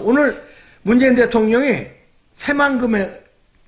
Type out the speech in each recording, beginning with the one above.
오늘 문재인 대통령이 새만금에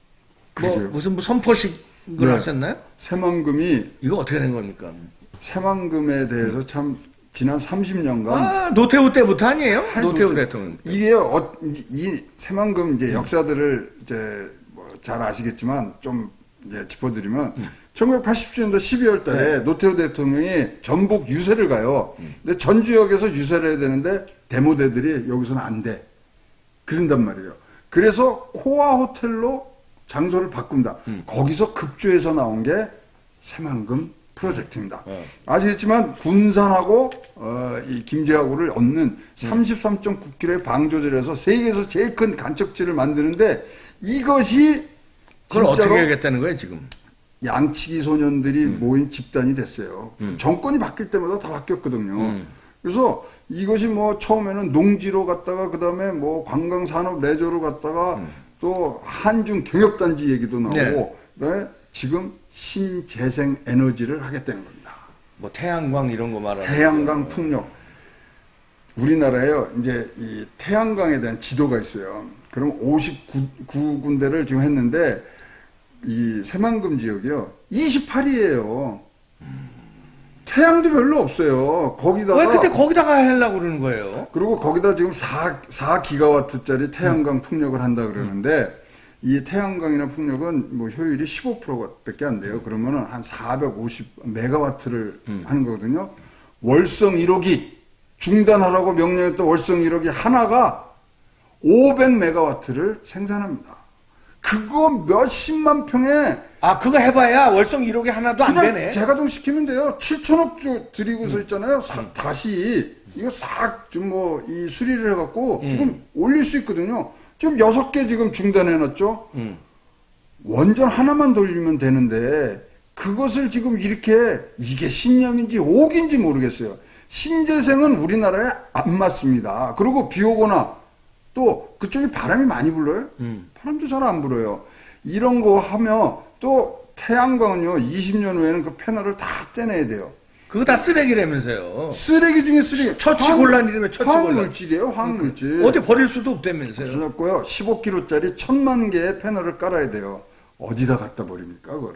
무슨 선포식을 네. 하셨나요? 새만금이 이거 어떻게 된 겁니까? 새만금에 대해서 참 지난 30년간 노태우 때부터 아니에요? 노태우 대통령. 이게 이 새만금 이제 역사들을 이제 뭐 잘 아시겠지만 좀 이제 짚어드리면 1980년도 12월 달에 노태우 대통령이 전북 유세를 가요. 근데 전 지역에서 유세를 해야 되는데 데모대들이 여기서는 안 돼. 그런단 말이에요. 그래서 코아 호텔로 장소를 바꾼다. 거기서 급조해서 나온 게 새만금 프로젝트입니다. 아시겠지만 군산하고 이 김제하고를 얹는 33.9km의 방조제를 해서 세계에서 제일 큰 간척지를 만드는데 이것이 그걸 진짜로 어떻게 하겠다는 거예요 지금? 양치기 소년들이 모인 집단이 됐어요. 정권이 바뀔 때마다 다 바뀌었거든요. 그래서 이것이 뭐 처음에는 농지로 갔다가 그 다음에 뭐 관광산업 레저로 갔다가 또 한중 경협단지 얘기도 나오고 그다음에 지금 신재생 에너지를 하겠다는 겁니다. 뭐 태양광 이런 거 말하는 태양광 풍력. 우리나라에요 이제 이 태양광에 대한 지도가 있어요. 그럼 59군데를 지금 했는데 이 새만금 지역이요 28위예요. 태양도 별로 없어요. 거기다가 왜 그때 거기다가 하려고 그러는 거예요? 그리고 거기다 지금 4기가와트짜리 태양광 풍력을 한다 그러는데 이 태양광이나 풍력은 뭐 효율이 15%밖에 안 돼요. 그러면은 한 450메가와트를 하는 거거든요. 월성 1호기 중단하라고 명령했던 월성 1호기 하나가 500메가와트를 생산합니다. 그거 몇십만 평에 그거 해봐야 월성 1호기 하나도 안 되네. 재가동시키면 돼요. 7천억 주 드리고서 있잖아요. 다시 이거 싹 좀 뭐 이 수리를 해갖고 지금 올릴 수 있거든요. 지금 6개 지금 중단해놨죠. 원전 하나만 돌리면 되는데 그것을 지금 이렇게 이게 신념인지 옥인지 모르겠어요. 신재생은 우리나라에 안 맞습니다. 그리고 비 오거나 또 그쪽이 바람이 많이 불어요. 바람도 잘 안 불어요. 이런 거 하면 또 태양광은요 20년 후에는 그 패널을 다 떼내야 돼요. 그거 다 쓰레기라면서요. 쓰레기 중에 쓰레기. 처치곤란이라면 처치곤란. 화학물질이에요. 화학물질. 어디 버릴 수도 없다면서요. 그래서고요 15kg짜리 1000만 개의 패널을 깔아야 돼요. 어디다 갖다 버립니까 그거를.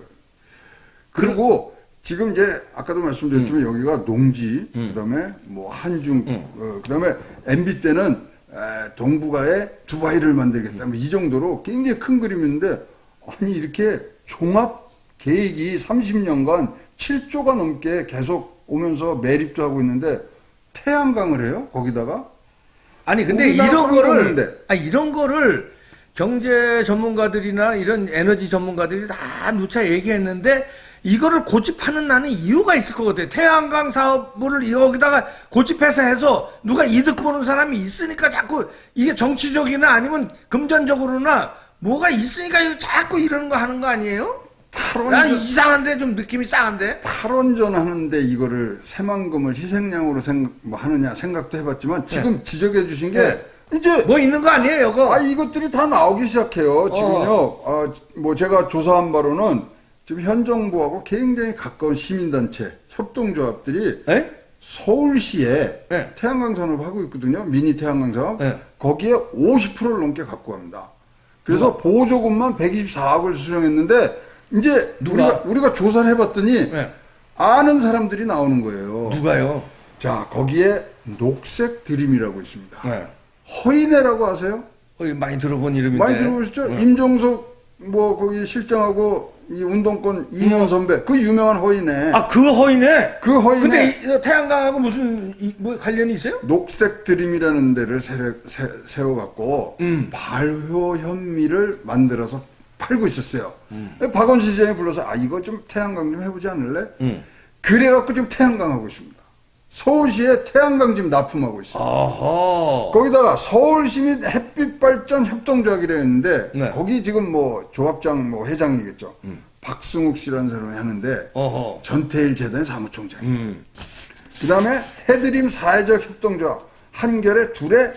그리고 지금 이제 아까도 말씀드렸지만 여기가 농지 그다음에 뭐 한중 그다음에 MB 때는 동북아에 두바이를 만들겠다. 뭐 이 정도로 굉장히 큰 그림인데 아니 이렇게 종합 계획이 30년간 7조가 넘게 계속 오면서 매립도 하고 있는데 태양광을 해요? 거기다가? 아니 근데 이런 거를 경제 전문가들이나 이런 에너지 전문가들이 다 누차 얘기했는데 이거를 고집하는 나는 이유가 있을 것 같아요. 태양광 사업을 여기다가 고집해서 해서 누가 이득 보는 사람이 있으니까 자꾸 이게 정치적이나 아니면 금전적으로나 뭐가 있으니까 자꾸 이러는 거 하는 거 아니에요? 난 이상한데 좀 느낌이 싸한데? 탈원전 하는데 이거를 새만금을 희생양으로 하느냐 생각도 해봤지만 지금 지적해 주신 게 이제 뭐 있는 거 아니에요 이거? 이것들이 다 나오기 시작해요. 지금요. 뭐 제가 조사한 바로는 지금 현 정부하고 굉장히 가까운 시민단체 협동조합들이 서울시에 태양광 산업을 하고 있거든요. 미니 태양광 사업. 거기에 50%를 넘게 갖고 갑니다. 그래서 보조금만 124억을 수령했는데 이제 우리가 조사를 해봤더니 아는 사람들이 나오는 거예요. 누가요? 자 거기에 녹색 드림이라고 있습니다. 허인회라고 아세요? 많이 들어본 이름인데. 많이 들어보셨죠? 임종석 뭐 거기 실장하고 이 운동권 2년 선배 그 유명한 허인회. 그 허인회? 그 허인회. 근데 태양광하고 무슨 뭐 관련이 있어요? 녹색 드림이라는 데를 세워갖고 발효 현미를 만들어서 팔고 있었어요. 박원순 시장이 불러서 이거 좀 태양광 좀 해보지 않을래? 그래갖고 지금 태양광 하고 있습니다. 서울시에 태양광 지금 납품하고 있어요. 아하. 거기다가 서울시 및 햇빛발전 협동조합이라 했는데 거기 지금 뭐 조합장 뭐 회장이겠죠. 박승욱 씨라는 사람이 하는데 전태일 재단의 사무총장이에요. 그 다음에 해드림 사회적 협동조합 한결의 둘의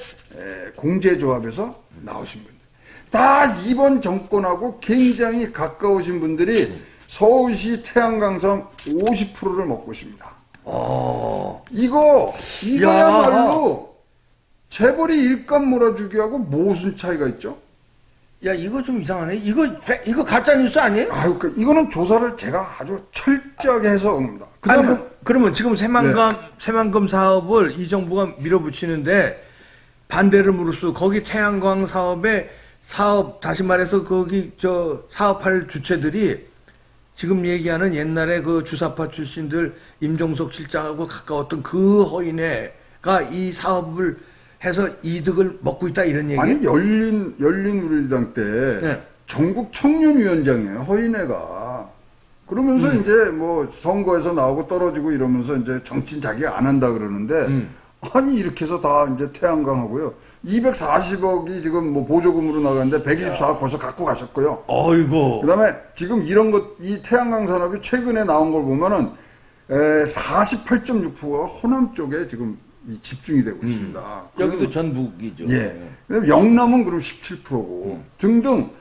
공제조합에서 나오신 분들. 다 이번 정권하고 굉장히 가까우신 분들이 서울시 태양광 사업 50%를 먹고 있습니다. 이거야말로 재벌이 일감 몰아주기하고 무슨 차이가 있죠? 야, 이거 좀 이상하네. 이거 가짜 뉴스 아니에요? 아유, 이거는 조사를 제가 아주 철저하게 해서 옵니다. 그러면 지금 새만금 사업을 이 정부가 밀어붙이는데 반대를 무릅쓰고 거기 태양광 다시 말해서 거기 사업할 주체들이 지금 얘기하는 옛날에 그 주사파 출신들 임종석 실장하고 가까웠던 그 허인회가 이 사업을 해서 이득을 먹고 있다 이런 얘기. 아니 열린우리당 때 네. 전국 청년위원장이에요 허인회가. 그러면서 이제 뭐 선거에서 나오고 떨어지고 이러면서 이제 정치인 자기가 안 한다 그러는데 아니 이렇게 해서 다 이제 태양광하고요 240억이 지금 뭐 보조금으로 나가는데 124억 벌써 갖고 가셨고요. 어이고. 그다음에 지금 이런 이 태양광 산업이 최근에 나온 걸 보면은 48.6%가 호남 쪽에 지금 집중이 되고 있습니다. 여기도 전북이죠. 예. 영남은 그럼 17%고 등등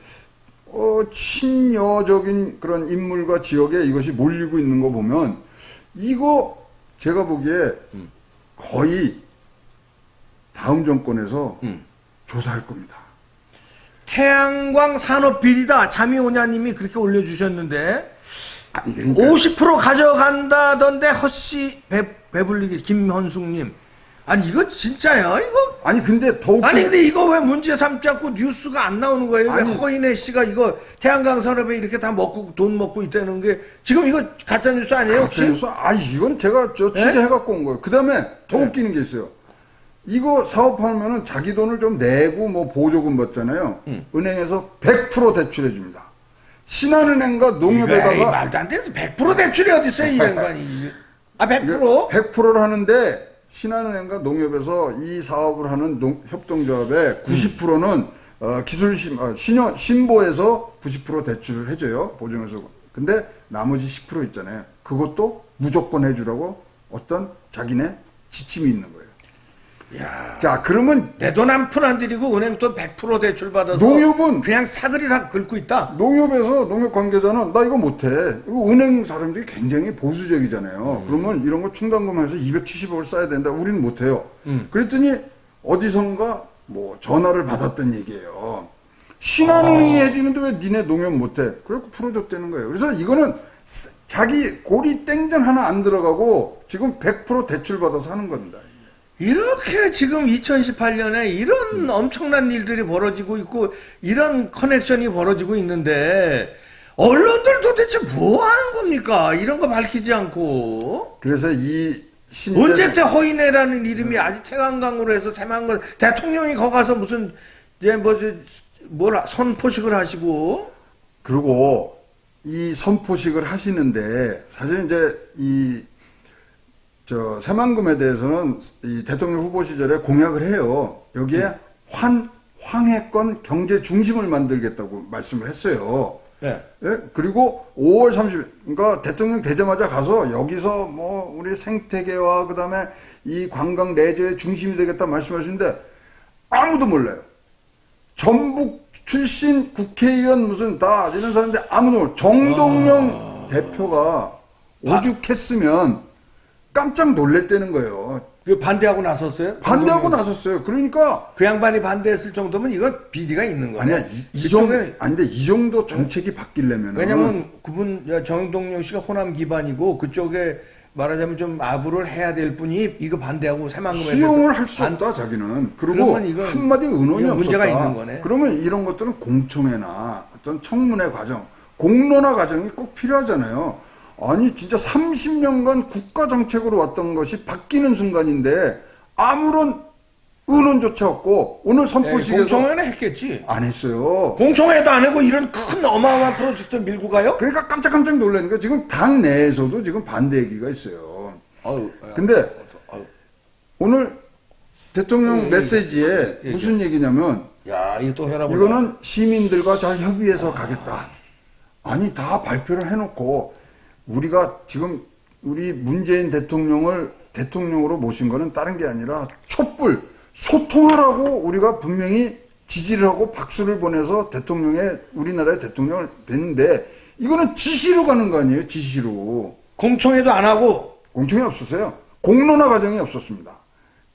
친여적인 그런 인물과 지역에 이것이 몰리고 있는 거 보면 이거 제가 보기에 거의 다음 정권에서 조사할 겁니다. 태양광 산업 비리다. 자미오냐님이 그렇게 올려주셨는데 아니 그러니까 50% 가져간다던데 헛씨 배불리기 김현숙님. 아니 이거 진짜야 이거? 아니 근데 근데 이거 왜 문제 삼지 않고 뉴스가 안 나오는 거예요? 왜 허인혜 씨가 이거 태양광 산업에 이렇게 다 돈 먹고 있다는 게 지금 이거 가짜 뉴스 아니에요? 가짜 뉴스? 이거는 제가 취재해갖고 온 거예요. 그 다음에 더 웃기는 게 있어요. 이거 사업하면은 자기 돈을 좀 내고 뭐 보조금 받잖아요. 은행에서 100% 대출해 줍니다. 신한은행과 농협에다가 말도 안 돼서 100% 대출이 어디 있어요 이 양반이? 100%? 100%를 하는데 신한은행과 농협에서 이 사업을 하는 협동조합의 90%는 신보에서 90% 대출을 해줘요. 보증해서. 근데 나머지 10% 있잖아요. 그것도 무조건 해주라고 어떤 자기네 지침이 있는 거예요. 야, 자, 그러면 내 돈 한 푼 안 들이고 은행 돈 100% 대출 받아서 농협은 그냥 사그리 다 긁고 있다. 농협에서 농협 관계자는 나 이거 못해. 이거 은행 사람들이 굉장히 보수적이잖아요. 그러면 이런 거 충당금해서 270억을 써야 된다. 우리는 못해요. 그랬더니 어디선가 뭐 전화를 받았던 얘기예요. 신한은행이 해주는데 왜 니네 농협 못해? 그래갖고 풀어줬다는 거예요. 그래서 이거는 자기 고리 땡전 하나 안 들어가고 지금 100% 대출 받아서 하는 겁니다. 이렇게 지금 2018년에 이런 엄청난 일들이 벌어지고 있고 이런 커넥션이 벌어지고 있는데 언론들 도대체 뭐 하는 겁니까? 이런 거 밝히지 않고. 그래서 언제 때 허인회라는 이름이 아직 태양광으로 해서 새만금 대통령이 거 가서 무슨 이제 선포식을 하시고. 그리고 이 선포식을 하시는데 사실 이제 새만금에 대해서는 이 대통령 후보 시절에 공약을 해요. 여기에 황해권 경제 중심을 만들겠다고 말씀을 했어요. 네. 예? 그리고 5월 30일, 그러니까 대통령 되자마자 가서 여기서 뭐 우리 생태계와 그 다음에 이 관광 레저의 중심이 되겠다 말씀하시는데 아무도 몰라요. 전북 출신 국회의원 무슨 다 이런 사람들 아무도 몰라요. 정동영 대표가 오죽했으면 깜짝 놀랬다는 거예요. 반대하고 나섰어요? 반대하고 나섰어요. 그러니까 그 양반이 반대했을 정도면 이건 비리가 있는 거예요. 아니야 근데 이 정도 정책이 바뀌려면 왜냐면 그분 정동영 씨가 호남 기반이고 그쪽에 말하자면 좀 아부를 해야 될 분이 이거 반대하고 새만금에 수용을 할 수 없다 자기는. 그리고 한마디 의논이 없었다. 문제가 있는 거네. 그러면 이런 것들은 공청회나 어떤 청문회 과정, 공론화 과정이 꼭 필요하잖아요. 아니 진짜 30년간 국가 정책으로 왔던 것이 바뀌는 순간인데 아무런 의논조차 없고 오늘 선포식에서 공청회는 했겠지. 안 했어요. 공청회도 안 하고 이런 큰 어마어마한 프로젝트 밀고 가요? 그러니까 깜짝깜짝 놀라는 거 지금 당 내에서도 지금 반대 얘기가 있어요. 근데 오늘 대통령 메시지에 무슨 얘기냐면 이거 또 해라. 이거는 시민들과 잘 협의해서 가겠다. 아니 다 발표를 해놓고 우리가 지금 우리 문재인 대통령을 대통령으로 모신 거는 다른 게 아니라 촛불 소통하라고 우리가 분명히 지지를 하고 박수를 보내서 우리나라의 대통령을 뵀는데 이거는 지시로 가는 거 아니에요? 지시로. 공청회도 안 하고. 공청회 없었어요. 공론화 과정이 없었습니다.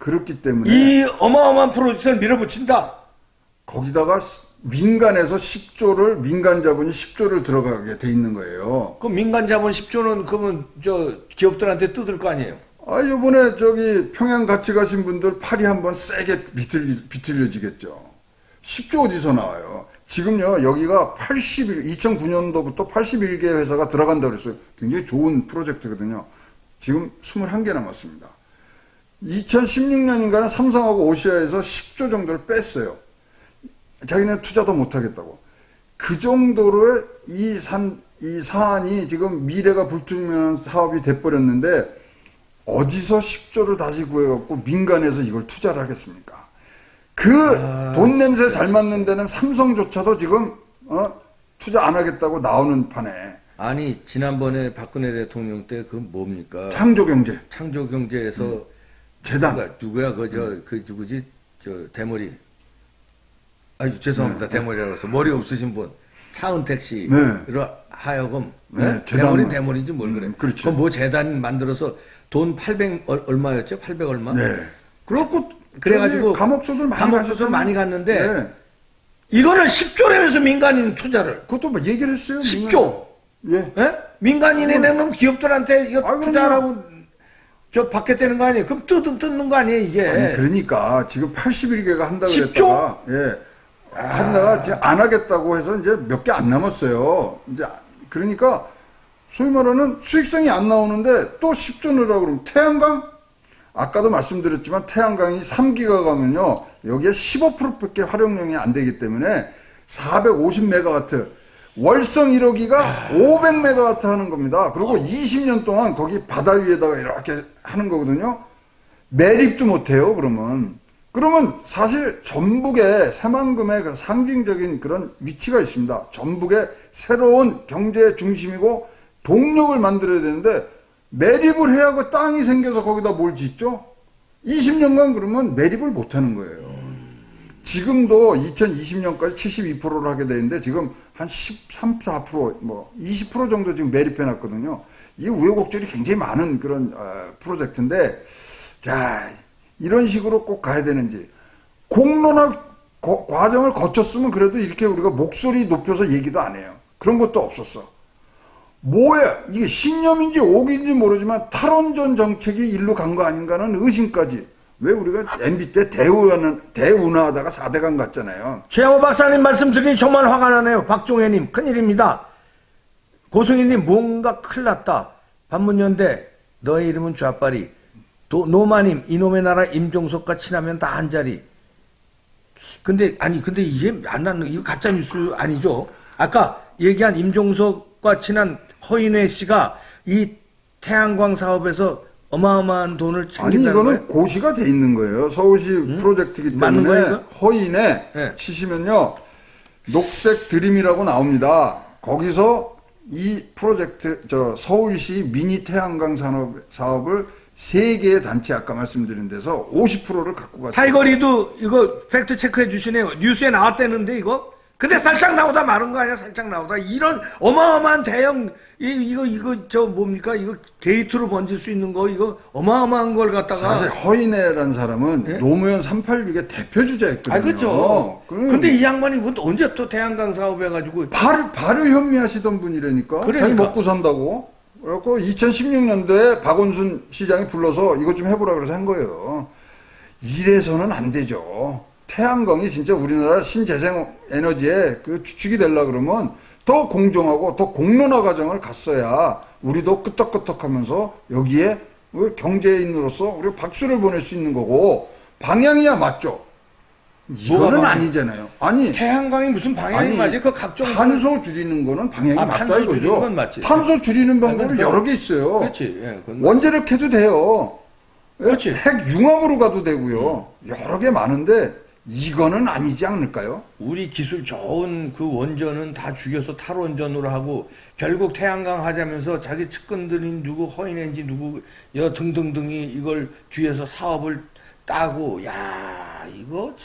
그렇기 때문에 이 어마어마한 프로젝트를 밀어붙인다. 거기다가 민간에서 10조를 민간 자본이 10조를 들어가게 돼 있는 거예요. 그럼 민간 자본 10조는 그러면 저 기업들한테 뜯을 거 아니에요? 아, 요번에 저기 평양 같이 가신 분들 팔이 한번 세게 비틀려지겠죠. 10조 어디서 나와요? 지금요, 여기가 2009년도부터 81개 회사가 들어간다고 그랬어요. 굉장히 좋은 프로젝트거든요. 지금 21개 남았습니다. 2016년인가는 삼성하고 오시아에서 10조 정도를 뺐어요. 자기는 투자도 못하겠다고. 그 정도로 이 사안이 지금 미래가 불투명한 사업이 돼버렸는데 어디서 10조를 다시 구해갖고 민간에서 이걸 투자를 하겠습니까? 돈 냄새 잘 맡는 데는 삼성조차도 지금 투자 안 하겠다고 나오는 판에. 아니 지난번에 박근혜 대통령 때 그 뭡니까? 창조경제. 창조경제에서 재단. 누구야 그 누구지 저 대머리. 아니 죄송합니다. 대머리라고 해서 머리 없으신 분 차은택 씨로 하여금 대머리인지 뭘 그래. 그렇죠. 뭐 재단 만들어서 돈 800 얼마였죠? 800 얼마? 네. 그래가지고 감옥소들 많이 갔는데 네. 이거는 10조라면서 민간인 투자를 그것도 뭐 얘기를 했어요. 10조. 예. 예? 민간인이 내면 기업들한테 이거 투자하라고 저 받겠다는 거 아니에요? 그럼 뜯는 거 아니에요 이게? 아니 그러니까 지금 81개가 한다고 그랬다가 한다가 지금 안 하겠다고 해서 이제 몇 개 안 남았어요. 이제 그러니까 소위 말하는 수익성이 안 나오는데 또 10조 넣으라고 그러면 태양광? 아까도 말씀드렸지만 태양광이 3기가 가면요. 여기에 15%밖에 활용량이 안 되기 때문에 450메가와트 월성 1호기가 500메가와트 하는 겁니다. 그리고 20년 동안 거기 바다 위에다가 이렇게 하는 거거든요. 매립도 못해요. 그러면 사실 전북에 새만금의 그 상징적인 그런 위치가 있습니다. 전북의 새로운 경제 중심이고 동력을 만들어야 되는데 매립을 해야 그 땅이 생겨서 거기다 뭘 짓죠? 20년간 그러면 매립을 못하는 거예요. 지금도 2020년까지 72%를 하게 되는데 지금 한 13, 4%, 뭐 20% 정도 지금 매립해놨거든요. 이 우여곡절이 굉장히 많은 그런 프로젝트인데 자 이런 식으로 꼭 가야 되는지 공론화 과정을 거쳤으면 그래도 이렇게 우리가 목소리 높여서 얘기도 안 해요. 그런 것도 없었어. 뭐야 이게 신념인지 오기인지 모르지만 탈원전 정책이 일로 간 거 아닌가는 의심까지. 왜 우리가 MB 때 대운하다가 4대강 갔잖아요. 최양호 박사님 말씀 들으니 정말 화가 나네요. 박종혜님 큰일입니다. 고승희님 뭔가 큰일 났다. 반문연대 너의 이름은 좌빨이. 노마님 이놈의 나라 임종석과 친하면 다 한자리. 근데 이게 안 나는 이거 가짜 뉴스 아니죠? 아까 얘기한 임종석과 친한 허인회 씨가 이 태양광 사업에서 어마어마한 돈을 챙긴다는 아니 이거는 거예요? 고시가 돼 있는 거예요. 서울시 프로젝트이기 때문에 허인에 네. 치시면요. 녹색 드림이라고 나옵니다. 거기서 이 프로젝트 서울시 미니 태양광 사업을 3개의 단체 아까 말씀드린 데서 50%를 갖고 갔어요. 타이거리도 이거 팩트 체크해 주시네요. 뉴스에 나왔다는데 이거? 근데 살짝 나오다 마른 거 아니야? 살짝 나오다. 이런 어마어마한 대형 이거 뭡니까? 이거 게이트로 번질 수 있는 거 이거 어마어마한 걸 갖다가 사실 허인애라는 사람은 네? 노무현 386의 대표 주자였거든요. 그렇죠. 근데 이 양반이 언제 또 태양광 사업 해가지고 발효 현미하시던 분이라니까. 자기 먹고 산다고. 그래갖고 2016년도에 박원순 시장이 불러서 이것 좀 해보라 그래서 한 거예요. 이래서는 안 되죠. 태양광이 진짜 우리나라 신재생 에너지의 그 주축이 되려고 그러면 더 공정하고 더 공론화 과정을 갔어야 우리도 끄떡끄떡하면서 여기에 경제인으로서 우리가 박수를 보낼 수 있는 거고 방향이야 맞죠? 이거는 아니잖아요. 아니 태양광이 무슨 방향이 맞지? 그 각종 탄소 줄이는 거는 방향이 맞다 이거죠. 건 맞지. 탄소 줄이는 방법이 여러 개 있어요. 그렇지. 예, 원자력 해도 돼요. 그렇지. 핵 융합으로 가도 되고요. 여러 개 많은데 이거는 아니지 않을까요? 우리 기술 좋은 그 원전은 다 죽여서 탈원전으로 하고 결국 태양광 하자면서 자기 측근들인 누구 허인엔지 누구 등등등이 이걸 뒤에서 사업을 따고 야 이거 참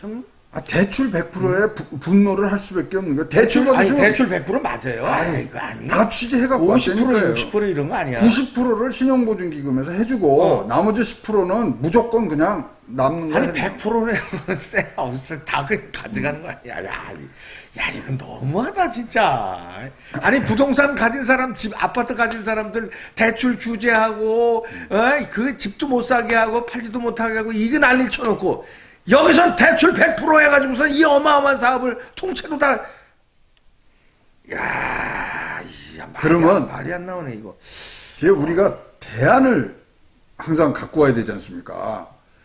대출 100%의 분노를 할 수밖에 없는 거예요. 대출 받으시면 대출 100% 맞아요. 다 취재해갖고 50% 60% 이런 거 아니야. 90%를 신용보증기금에서 해주고 나머지 10%는 무조건 그냥 남는 거야. 100%는 다 가져가는 거 아니야. 야, 이건 너무하다 진짜. 아니 부동산 가진 사람, 아파트 가진 사람들 대출 규제하고 그 집도 못 사게 하고 팔지도 못하게 하고 이거 난리 쳐놓고 여기선 대출 100% 해가지고서 이 어마어마한 사업을 통째로 다. 야, 그러면 말이 안 나오네 이거. 이제 우리가 대안을 항상 갖고 와야 되지 않습니까?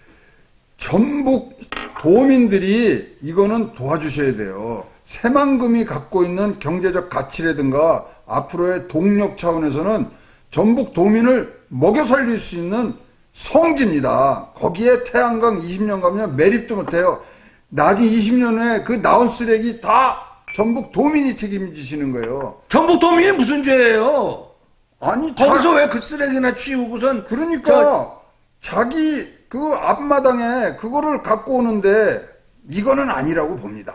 전북 도민들이 이거는 도와주셔야 돼요. 새만금이 갖고 있는 경제적 가치라든가 앞으로의 동력 차원에서는 전북 도민을 먹여 살릴 수 있는 성지입니다. 거기에 태양광 20년 가면 매립도 못해요. 나중 20년 후에 그 나온 쓰레기 다 전북 도민이 책임지시는 거예요. 전북 도민이 무슨 죄예요? 아니 거기서 왜 그 쓰레기나 치우고선 그러니까 자기 그 앞마당에 그거를 갖고 오는데 이거는 아니라고 봅니다.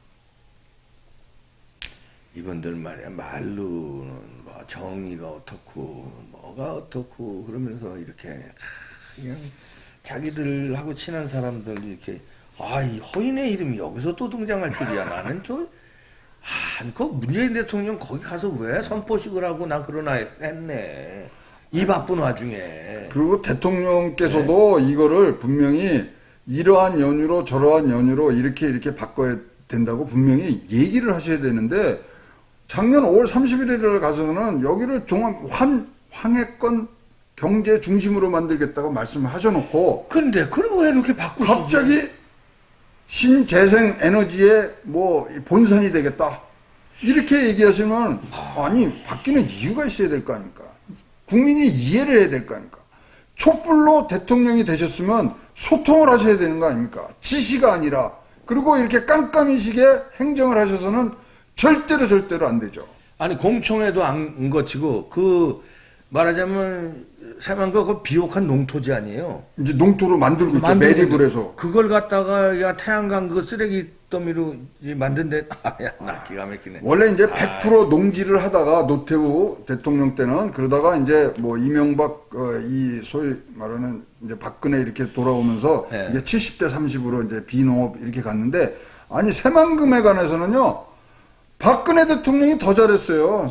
이분들 말이야 말로는 뭐 정의가 어떻고 뭐가 어떻고 그러면서 이렇게 그냥 자기들하고 친한 사람들 이렇게 이 허인의 이름이 여기서 또 등장할 줄이야. 나는 그 문재인 대통령 거기 가서 왜 선포식을 하고 나 그러나 했네. 이 바쁜 와중에. 그리고 대통령께서도 이거를 분명히 이러한 연유로 저러한 연유로 이렇게 바꿔야 된다고 분명히 얘기를 하셔야 되는데 작년 5월 31일을 가서는 여기를 황해권 경제 중심으로 만들겠다고 말씀하셔놓고 근데 그럼 왜 이렇게 바꾸시지? 갑자기 신재생 에너지의 뭐 본산이 되겠다 이렇게 얘기하시면 아니 바뀌는 이유가 있어야 될 거 아닙니까? 국민이 이해를 해야 될 거 아닙니까? 촛불로 대통령이 되셨으면 소통을 하셔야 되는 거 아닙니까? 지시가 아니라. 그리고 이렇게 깜깜이식의 행정을 하셔서는 절대로 안 되죠. 아니 공청회도 안 거치고 말하자면 새만금 그 비옥한 농토지 아니에요. 이제 농토로 만들고 있죠. 매립을 해서. 그걸 갖다가 태양광 그 쓰레기 더미로 만든데 나 기가 막히네. 원래 이제 100% 농지를 하다가 노태우 대통령 때는 그러다가 이제 뭐 이명박 이 소위 말하는 이제 박근혜 이렇게 돌아오면서 이제 70대 30으로 이제 비농업 이렇게 갔는데 아니 새만금에 관해서는요. 박근혜 대통령이 더 잘했어요.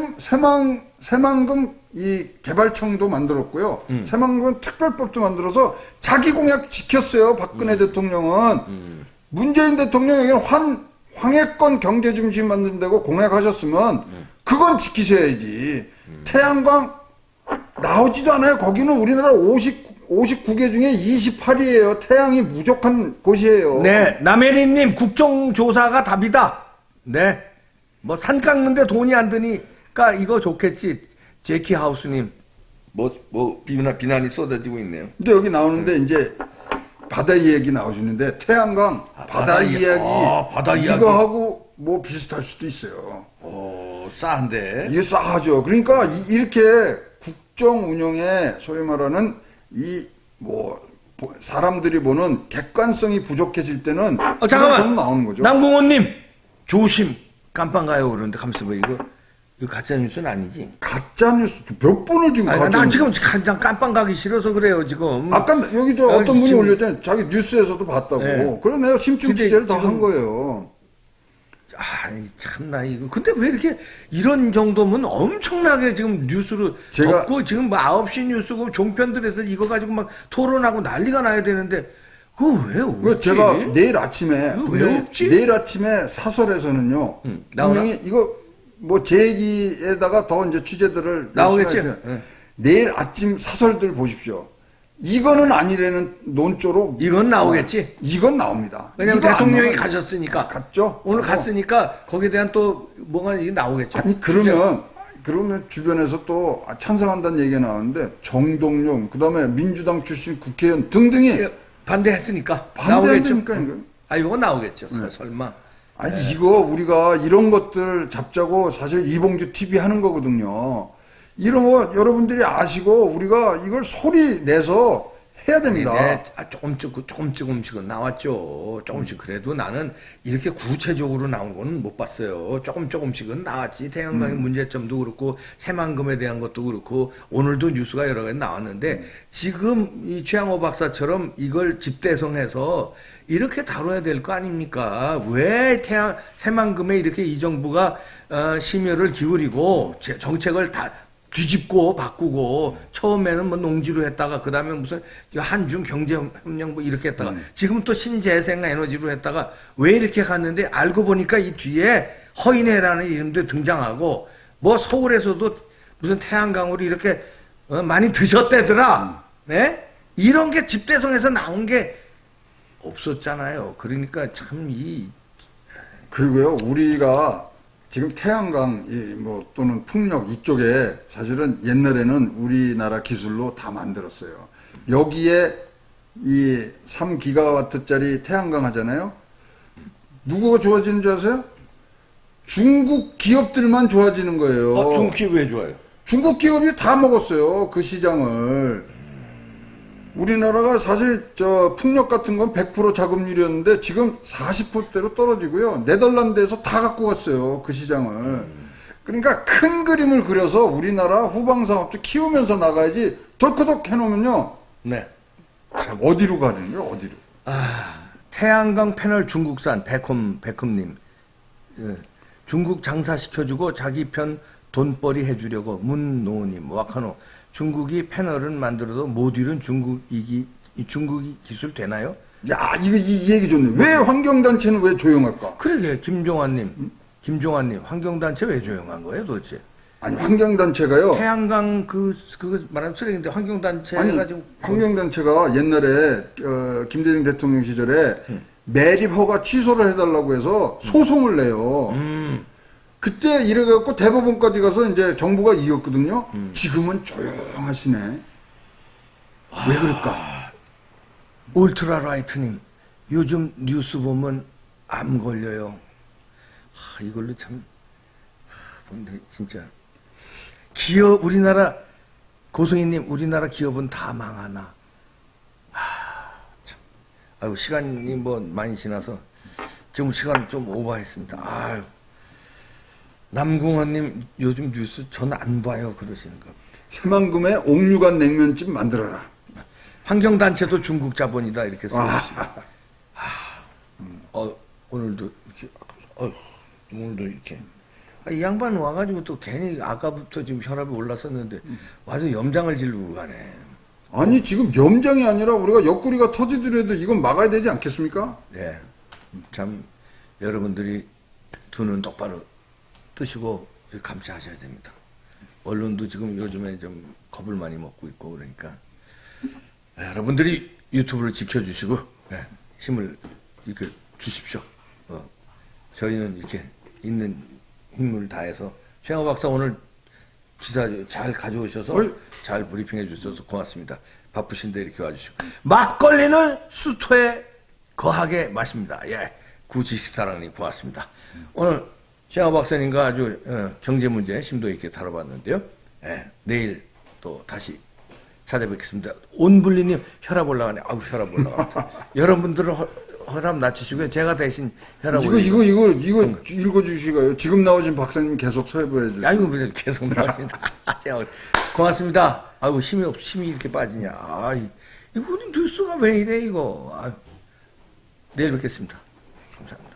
새만금 이 개발청도 만들었고요. 새만금 특별법도 만들어서 자기 공약 지켰어요. 박근혜 대통령은. 문재인 대통령에게 황해권 경제중심 만든다고 공약하셨으면 그건 지키셔야지. 태양광 나오지도 않아요. 거기는 우리나라 59개 중에 28위예요. 태양이 부족한 곳이에요. 네, 남혜린님 국정조사가 답이다. 네, 뭐 산 깎는데 돈이 안 드니까 이거 좋겠지. 제키하우스님 비난이 쏟아지고 있네요. 근데 여기 나오는데 이제 바다 이야기 나오시는데 태양광 바다 이야기 이거하고 뭐 비슷할 수도 있어요. 싸한데. 이게 싸하죠. 그러니까 이렇게 국정 운영에 소위 말하는 이 뭐 사람들이 보는 객관성이 부족해질 때는 잠깐만 나오는 거죠. 남궁호님 조심 깜빵 가요 그러는데 가만있어 봐 이거 가짜 뉴스는 아니지? 가짜 뉴스 몇 번을 지금 가짜 나 지금 깜빵 가기 싫어서 그래요 지금. 아까 여기 어떤 분이 지금 올렸잖아요. 자기 뉴스에서도 봤다고. 네. 그래서 내가 심층 취재를 다 한 거예요. 참나 이거. 근데 왜 이렇게 이런 정도면 엄청나게 지금 뉴스로 덮고 지금 뭐 9시 뉴스고 종편들에서 이거 가지고 막 토론하고 난리가 나야 되는데 그거 왜 없지? 제가 내일 아침에 사설에서는요. 분명히 이거 뭐 제 얘기에다가 더 이제 취재들을 나오겠지. 내일 아침 사설들 보십시오. 이거는 아니라는 논조로 이건 나오겠지. 이건 나옵니다. 왜냐면 대통령이 가셨으니까. 갔죠. 오늘 갔으니까 거기에 대한 또 뭐가 나오겠죠. 아니 그러면 주변에서 또 찬성한다는 얘기가 나오는데 정동영 그다음에 민주당 출신 국회의원 등등이 반대했으니까 반대한다니까 이거. 이거 나오겠죠. 설마. 아니 이거 우리가 이런 것들 잡자고 사실 이봉주 TV 하는 거거든요. 이런 거 여러분들이 아시고 우리가 이걸 소리 내서 해야 됩니다. 조금씩은 나왔죠. 조금씩. 그래도 나는 이렇게 구체적으로 나온 거는 못 봤어요. 조금씩은 나왔지. 태양광의 문제점도 그렇고, 새만금에 대한 것도 그렇고, 오늘도 뉴스가 여러 가지 나왔는데, 지금 이 최양호 박사처럼 이걸 집대성해서 이렇게 다뤄야 될 거 아닙니까? 왜 새만금에 이렇게 이 정부가 심혈을 기울이고, 정책을 다 뒤집고 바꾸고 처음에는 뭐 농지로 했다가 그 다음에 무슨 한중 경제협력 뭐 이렇게 했다가 지금 또 신재생 에너지로 했다가 왜 이렇게 갔는데 알고 보니까 이 뒤에 허인해라는 이름도 등장하고 뭐 서울에서도 무슨 태양광으로 이렇게 많이 드셨대더라. 네? 이런 게 집대성에서 나온 게 없었잖아요. 그러니까 참 그리고요 우리가 지금 태양광 뭐 또는 풍력 이쪽에 사실은 옛날에는 우리나라 기술로 다 만들었어요. 여기에 이 3기가와트짜리 태양광 하잖아요. 누구가 좋아지는 줄 아세요? 중국 기업들만 좋아지는 거예요. 중국 기업이 왜 좋아요? 중국 기업이 다 먹었어요. 그 시장을. 우리나라가 사실 저 풍력 같은 건 100% 자금률이었는데 지금 40%대로 떨어지고요. 네덜란드에서 다 갖고 갔어요. 그 시장을. 그러니까 큰 그림을 그려서 우리나라 후방산업도 키우면서 나가야지 덜커덕 해놓으면요. 네. 참 어디로 가는 거예요? 어디로? 태양광 패널 중국산 백홈님. 중국 장사시켜주고 자기 편 돈벌이 해주려고 문노님 와카노. 중국이 패널은 만들어도 못 이룬 중국이 기술 되나요? 야, 이 얘기 좋네. 왜 환경단체는 왜 조용할까? 그러게, 김종환님, 환경단체 왜 조용한 거예요, 도대체? 아니, 환경단체가요. 태양광 그거 말하면 쓰레기인데, 환경단체가 아니, 지금. 환경단체가 옛날에, 김대중 대통령 시절에 매립 허가 취소를 해달라고 해서 소송을 내요. 그때 이래갖고 대법원까지 가서 이제 정부가 이겼거든요. 지금은 조용하시네. 왜 그럴까? 울트라라이트님, 요즘 뉴스 보면 암 걸려요. 이걸로 참, 뭔데, 진짜. 우리나라, 고승희님, 우리나라 기업은 다 망하나. 참. 아유, 시간이 뭐 많이 지나서, 지금 시간 좀 오버했습니다. 아유. 남궁원님 요즘 뉴스 전 안 봐요 그러시는가. 새만금에 옥류관 냉면집 만들어라. 환경단체도 중국 자본이다 이렇게 써주시고. 오늘도 이렇게. 오늘도 이렇게. 이 양반 와가지고 또 괜히 아까부터 지금 혈압이 올랐었는데 와서 염장을 지르고 가네. 아니 지금 염장이 아니라 우리가 옆구리가 터지더라도 이건 막아야 되지 않겠습니까? 네. 참 여러분들이 두 눈 똑바로 뜨시고 감시하셔야 됩니다. 언론도 지금 요즘에 좀 겁을 많이 먹고 있고 그러니까 여러분들이 유튜브를 지켜주시고 힘을 이렇게 주십시오. 저희는 이렇게 있는 힘을 다해서 최양호 박사 오늘 기사 잘 가져오셔서 잘 브리핑해 주셔서 고맙습니다. 바쁘신데 이렇게 와주시고 막걸리는 수토에 거하게 마십니다. 구지식사랑님 고맙습니다. 오늘 최양호 박사님과 아주 경제 문제 심도 있게 다뤄봤는데요. 내일 또 다시 찾아뵙겠습니다. 온불리님 혈압 올라가네. 아우 혈압 올라가. 여러분들은 혈압 낮추시고요. 제가 대신 혈압 이거 읽어주시고요. 지금 나오신 박사님 계속 서해부해 주세요. 아이고 계속 나오십니다. 고맙습니다. 아이고 힘이 이렇게 빠지냐. 이거 뉴스가 왜 이래 이거. 내일 뵙겠습니다. 감사합니다.